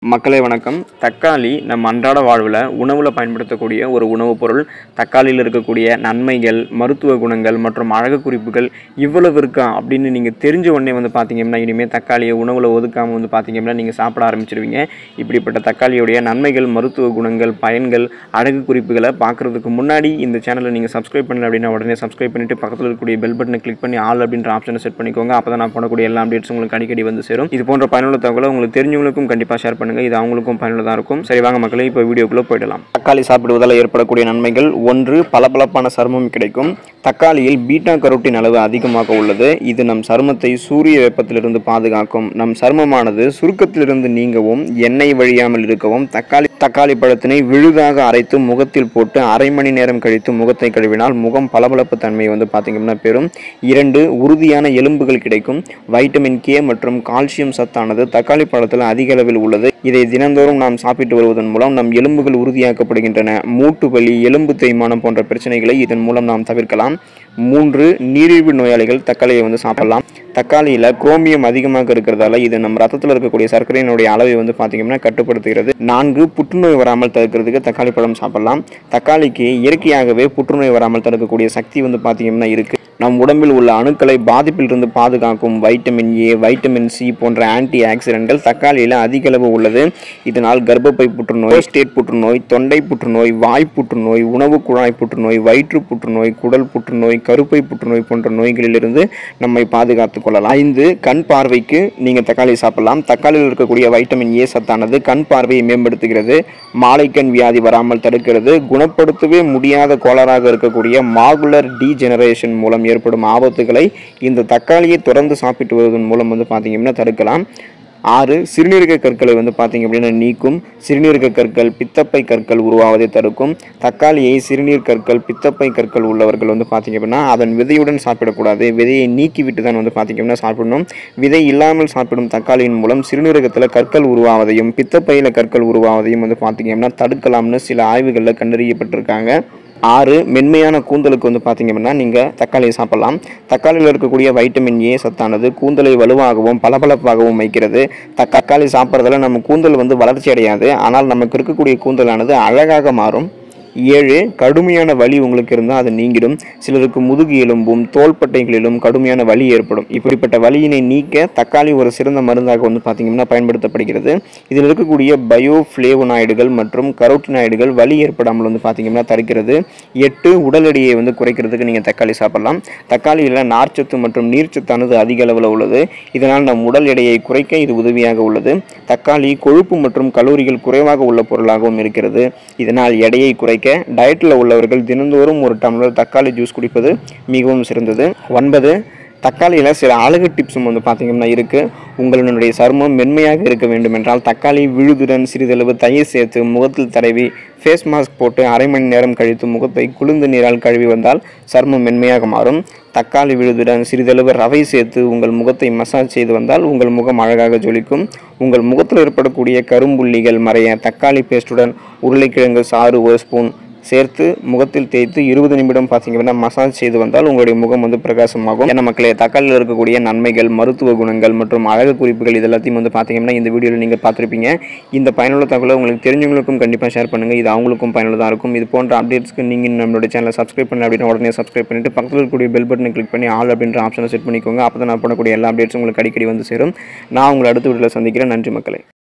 மக்களே வணக்கம். தக்காளி நம் அன்றாட வாழ்வில் உணவில் பயன்படுத்தக்கூடிய ஒரு உணவுப் பொருள். தக்காளியில் இருக்கக்கூடிய நன்மைகள், மருத்துவ குணங்கள் மற்றும் அழகு குறிப்புகள் இவ்வளவு இருக்கா அப்படின்னு நீங்கள் தெரிஞ்ச உடனே பார்த்தீங்கன்னா இனிமேல் தக்காளியை உணவில் ஒதுக்காமல் பார்த்தீங்கன்னா நீங்கள் சாப்பிட ஆரம்பிச்சிருவீங்க. இப்படிப்பட்ட தக்காளியுடைய நன்மைகள், மருத்துவ குணங்கள், பயன்கள், அழகு குறிப்புகளை பார்க்குறதுக்கு முன்னாடி இந்த சேனலை நீங்கள் சப்ஸ்கிரைப் பண்ணல அப்படின்னா உடனே சப்ஸ்கிரைப் பண்ணிவிட்டு பக்கத்தில் இருக்கக்கூடிய பெல் பட்டனை கிளிக் பண்ணி ஆல் அப்படின்ற ஆப்ஷனை செட் பண்ணிக்கோங்க. அப்போ தான் நான் போடக்கூடிய எல்லா அப்டேட்ஸ் உங்களுக்கு அடிக்கடி வந்து சேரும். இது போன்ற பயனுள்ள தகவலை உங்களுக்கு தெரிஞ்சவங்களுக்கும் கண்டிப்பாக ஷேர் பண்ணுங்கள். இது அவங்களுக்கும் பயனுள்ளதாக இருக்கும். சரி வாங்க மக்களே, இப்போ வீடியோக்குள்ளே போயிடலாம். தக்காளி சாப்பிடுவதால் ஏற்படக்கூடிய நன்மைகள். 1. பளபளப்பான சருமம் கிடைக்கும். தக்காளியில் பீட்டா கரோட்டின் அளவு அதிகமாக உள்ளது. இது நம் சருமத்தை சூரிய வெப்பத்திலிருந்து பாதுகாக்கும். நம் சருமமானது சுருக்கத்திலிருந்து நீங்கவும் எண்ணெய் வழியாமல் இருக்கவும் தக்காளி பழத்தினை விழுதாக அரைத்து முகத்தில் போட்டு அரை மணி நேரம் கழித்து முகத்தை கழுவினால் முகம் பளபளப்பு தன்மையை பார்த்தீங்கன்னா பெறும். 2. உறுதியான எலும்புகள் கிடைக்கும். வைட்டமின் கே மற்றும் கால்சியம் சத்தானது தக்காளி பழத்தில் அதிக அளவில் உள்ளது. இதை தினந்தோறும் நாம் சாப்பிட்டு வருவதன் மூலம் நம் எலும்புகள் உறுதியாக்கப்படுகின்றன. மூட்டு வலி, எலும்பு தேய்மானம் போன்ற பிரச்சனைகளை இதன் மூலம் நாம் தவிர்க்கலாம். 3. நீரிழிவு நோயாளிகள் தக்காளியை சாப்பிடலாம். தக்காளியில் குரோமியம் அதிகமாக இருக்கிறதால இது நம்ம ரத்தத்தில் இருக்கக்கூடிய சர்க்கரையினுடைய அளவை பார்த்தீங்கன்னா கட்டுப்படுத்துகிறது. 4. புற்றுநோய் வராமல் தடுக்கிறதுக்கு தக்காளி பழம் சாப்பிடலாம். தக்காளிக்கு இயற்கையாகவே புற்றுநோய் வராமல் தடுக்கக்கூடிய சக்தி பார்த்தீங்கன்னா இருக்குது. நம் உடம்பில் உள்ள அணுக்களை பாதிப்பிலிருந்து பாதுகாக்கும் வைட்டமின் ஏ, வைட்டமின் சி போன்ற ஆன்டி ஆக்சிடென்ட்கள் தக்காளியில் அதிக அளவு உள்ளது. இதனால் கர்ப்பப்பை புற்றுநோய், ஸ்டேட் புற்றுநோய், தொண்டை புற்றுநோய், வாய் புற்றுநோய், உணவு குழாய் புற்றுநோய், வயிற்று புற்றுநோய், குடல் புற்றுநோய், கருப்பை புற்றுநோய் போன்ற நோய்களிலிருந்து நம்மை பாதுகாத்துக் கொள்ளலாம். 5. கண் பார்வைக்கு நீங்கள் தக்காளி சாப்பிடலாம். தக்காளியில் இருக்கக்கூடிய வைட்டமின் ஏ சத்தானது கண் பார்வையை மேம்படுத்துகிறது. மாலைக்கண் வியாதி வராமல் தடுக்கிறது. குணப்படுத்தவே முடியாத கோளாறாக இருக்கக்கூடிய மாகுலர் டீஜெனரேஷன் மூலம் ஏற்படும் ஆபத்துகளை இந்த தக்காளியை தொடர்ந்து சாப்பிட்டு வருவதன் மூலம் பார்த்தீங்கன்னா தடுக்கலாம். 6. சிறுநீரக கற்களை பார்த்தீங்க அப்படின்னா நீக்கும். சிறுநீரக கற்கள், பித்தப்பை கற்கள் உருவாவதை தடுக்கும். தக்காளியை சிறுநீர் கற்கள், பித்தப்பை கற்கள் உள்ளவர்கள் பார்த்தீங்க அப்படின்னா அதன் விதையுடன் சாப்பிடக்கூடாது. விதையை நீக்கிவிட்டு தான் பார்த்தீங்க அப்படின்னா சாப்பிடணும். விதை இல்லாமல் சாப்பிடும் தக்காளியின் மூலம் சிறுநீரகத்தில் கற்கள் உருவாவதையும் பித்தப்பையில் கற்கள் உருவாவதையும் பார்த்தீங்க அப்படின்னா தடுக்கலாம்னு சில ஆய்வுகளில் கண்டறியப்பட்டிருக்காங்க. 6. மென்மையான கூந்தலுக்கு பார்த்தீங்க அப்படின்னா நீங்கள் தக்காளியை சாப்பிடலாம். தக்காளியில் இருக்கக்கூடிய வைட்டமின் ஏ சத்தானது கூந்தலை வலுவாகவும் பளபளப்பாகவும் வைக்கிறது. தக்காளி சாப்பிட்றதுல நம்ம கூந்தல் வளர்ச்சி அடையாது, ஆனால் நமக்கு இருக்கக்கூடிய கூந்தலானது அழகாக மாறும். 7. கடுமையான வலி உங்களுக்கு இருந்தால் அது நீங்கிடும். சிலருக்கு முதுகு எலும்பும் தோள்பட்டைகளிலும் கடுமையான வலி ஏற்படும். இப்படிப்பட்ட வலியினை நீக்க தக்காளி ஒரு சிறந்த மருந்தாக பார்த்தீங்கன்னா பயன்படுத்தப்படுகிறது. இதில் இருக்கக்கூடிய பயோஃப்ளேவனாய்டுகள் மற்றும் கரோட்டினாய்டுகள் வலி ஏற்படாமல் பார்த்தீங்கன்னா தடுக்கிறது. 8. உடல் எடையை குறைக்கிறதுக்கு நீங்கள் தக்காளி சாப்பிடலாம். தக்காளியில் நார்ச்சத்து மற்றும் நீர்ச்சத்தானது அதிக அளவில் உள்ளது. இதனால் நம் உடல் எடையை குறைக்க இது உதவியாக உள்ளது. தக்காளி கொழுப்பு மற்றும் கலோரிகள் குறைவாக உள்ள பொருளாகவும் இருக்கிறது. இதனால் எடையை குறைக்க டயட்டில் உள்ளவர்கள் தினந்தோறும் ஒரு டம்ளர் தக்காளி ஜூஸ் குடிப்பது மிகவும் சிறந்தது. 9. தக்காளியில் சில அழகு டிப்ஸும் பார்த்தீங்கன்னா இருக்குது. உங்களுடைய சருமம் மென்மையாக இருக்க வேண்டும் என்றால் தக்காளி விழுதுடன் சிறிதளவு தயிர் சேர்த்து முகத்தில் தடவி ஃபேஸ் மாஸ்க் போட்டு அரை மணி நேரம் கழித்து முகத்தை குளிர்ந்த நீரால் கழுவி வந்தால் சருமம் மென்மையாக மாறும். தக்காளி விழுதுடன் சிறிதளவு ரவை சேர்த்து உங்கள் முகத்தை மசாஜ் செய்து வந்தால் உங்கள் முகம் அழகாக ஜொலிக்கும். உங்கள் முகத்தில் ஏற்படக்கூடிய கரும்புள்ளிகள் மறைய தக்காளி பேஸ்டுடன் உருளைக்கிழங்கு சாறு 1 ஸ்பூன் சேர்த்து முகத்தில் தேய்த்து 20 நிமிடம் பார்த்தீங்கன்னா மசாஜ் செய்து வந்தால் உங்களுடைய முகம் பிரகாசமாகும். என்ன மக்களே, தக்காளியில் இருக்கக்கூடிய நன்மைகள், மருத்துவ குணங்கள் மற்றும் அழகு குறிப்புகள் இதெல்லாத்தையும் பார்த்தீங்கன்னா இந்த வீடியோவில் நீங்கள் பார்த்துருப்பீங்க. இந்த பயனுள்ள தகவலை உங்களுக்கு தெரிஞ்சவங்களுக்கும் கண்டிப்பாக ஷேர் பண்ணுங்கள். இது அவங்களுக்கும் பயனுள்ளதாக இருக்கும். இது போன்ற அப்டேட்ஸ்க்கு நீங்கள் நம்மளுடைய சேனலை சப்ஸ்கிரைப் பண்ணல அப்படின்னா உடனே சப்ஸ்கிரைப் பண்ணிவிட்டு பக்கத்தில் இருக்கக்கூடிய பெல் பட்டனை கிளிக் பண்ணி ஆல் அப்படின்ற ஆப்ஷனை செட் பண்ணிக்கோங்க. அப்போ தான் நான் போடக்கூடிய எல்லா அப்டேட்ஸும் உங்களுக்கு அடிக்கடி வந்து சேரும். நான் உங்களை அடுத்த வீடியோவில் சந்திக்கிறேன். நன்றி மக்களே.